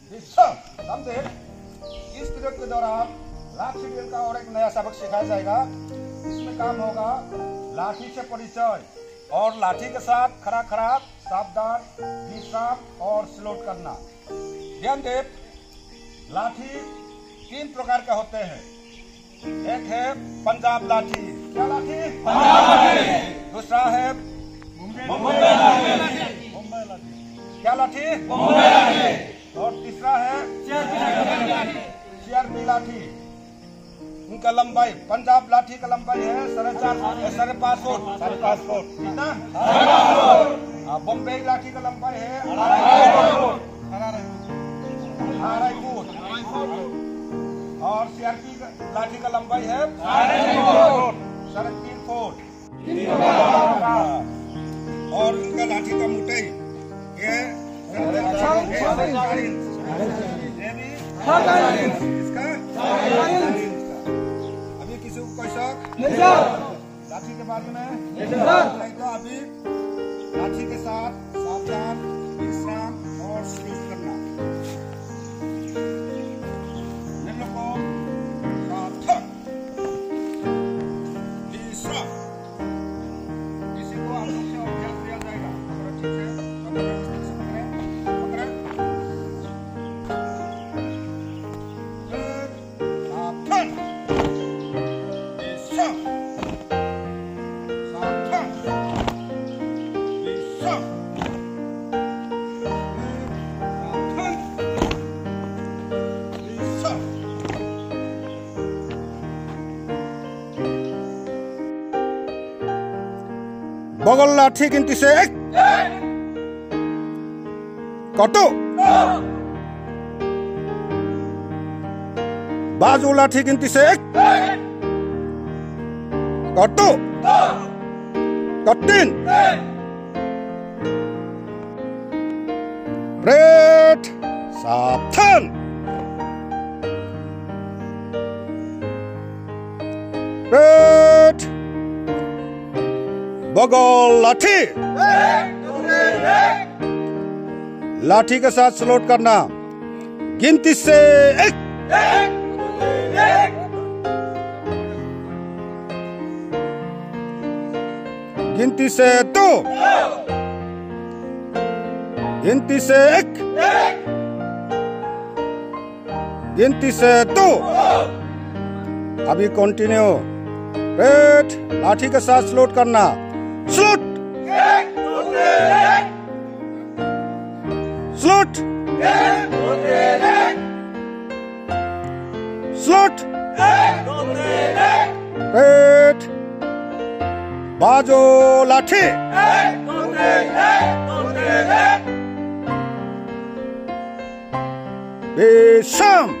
समझे? इस पीरियड के दौरान लाठी ड्रिल का और एक नया सबक सिखाया जाएगा। इसमें काम होगा लाठी से परिचय और लाठी के साथ खड़ा खड़ा, सावधान, विश्राम और स्लोट करना। ध्यान दे, लाठी 3 प्रकार के होते हैं। एक है पंजाब लाठी। क्या लाठी? पंजाब लाठी। दूसरा है मुंबई लाठी। क्या लाठी? मुंबई लाठी। और तीसरा है सीआरपी लाठी। उनका लंबाई, पंजाब लाठी का लंबाई है 5.5 फुट। 5.5 फुट कितना? 5.5 फुट। बम्बई लाठी का लंबाई है 2.5 फुट। और सीआरपी लाठी का लंबाई है 3.5 फुट। और उनका लाठी का मोटाई ये 4 इंच। इसका अभी किसी को कोई शक लाठी के बारे में नहीं? तो अभी लाठी के साथ सावधान, विश्राम और स्लोट करना। बगल लाठी गिनती से 1 कटो। बाजू लाठी गिनती से 1 कटो। कटिन ब्रेड सावधान। ब्रेड बगल लाठी। लाठी के साथ स्लोट करना। गिनती से 1 गिनती से 2 गिनती से 1 गिनती से 2। अभी कंटिन्यू। रेड लाठी के साथ स्लोट करना। Slot slot slot. रेड बाजू लाठी। विश्राम।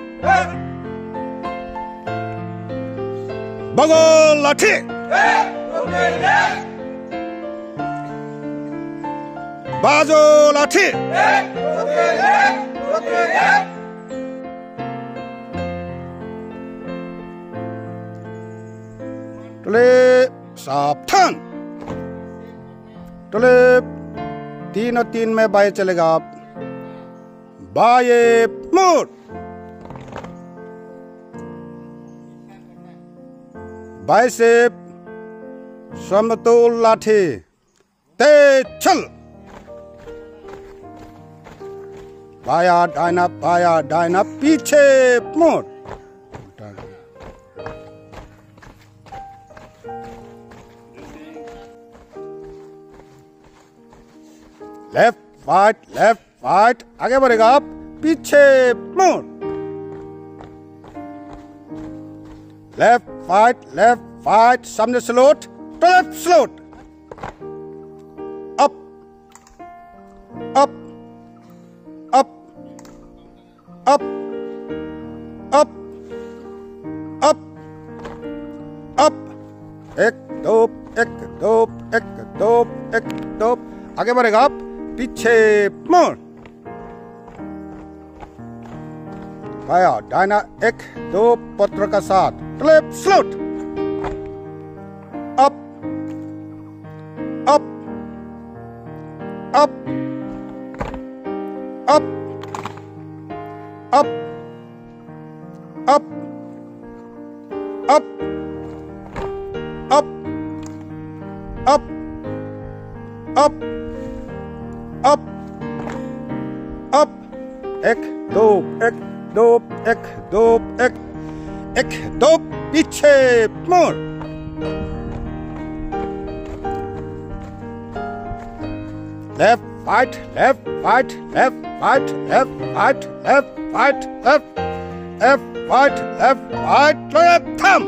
बगल लाठी। बाजू लाठी। टले सावधान। टले 3 और 3 में बाएं चलेगा आप। बाएं मुड़। बाएं से समतुल लाठी। तेज चल। बाया डायना पीछे मुड़। लेफ्ट राइट आगे बढ़ेगा आप। पीछे मुड़। लेफ्ट राइट सामने स्लोट। तो left salute. Up up up up up up up. 1 2 1 2 1 2 1 2। आगे बढ़ेगा आप। पीछे मुड़। बाया डायना 1 2 पत्र का साथ। Left salute. Up up up up up, up, up, up, up, up, up, up, एक दो, एक दो, पीछे मोड़, left, right, left, right, left, right, left, right, left, right, left, left, right, left, right, left, thumb.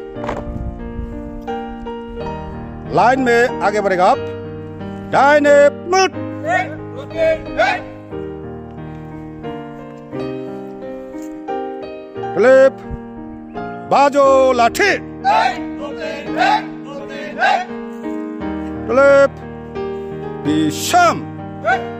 Line में आगे बढ़ेगा आप, दाहिने मुड़, क्लिप, बाजो लाठी, क्लिप, दिशम,